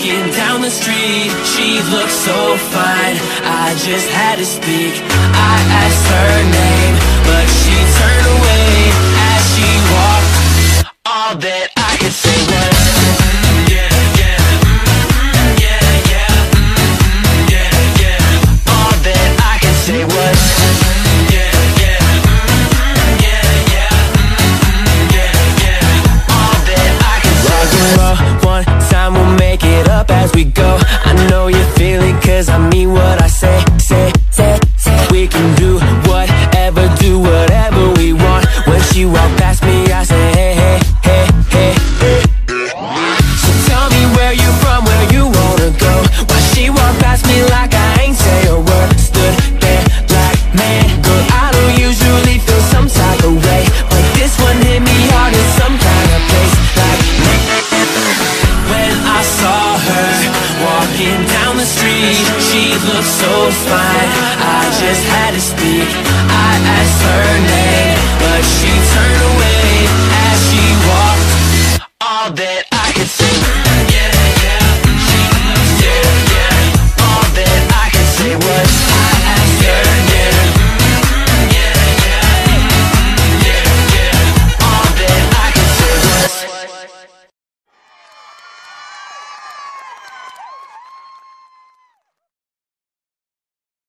Walking down the street, she looked so fine, I just had to speak. I asked her name, but she turned away as she walked. All that I could say was yeah, yeah, yeah, yeah, yeah, yeah. All that I could say was yeah, yeah, yeah, yeah, yeah, yeah. All that I could say was one time, we'll make it up as we go. I know you feel it, cause I mean what I say. We can do whatever we want. When she walked past me, I say hey, hey, hey, hey, hey. So tell me where you from, where you wanna go. Why she walked past me like I ain't say a word. Stood there like, man, girl, I don't usually feel some type of way, but this one hit me hard in some kind of place. Like, when I saw her walking down the street, she looked so fine, I just had to speak. I asked her name, but she turned away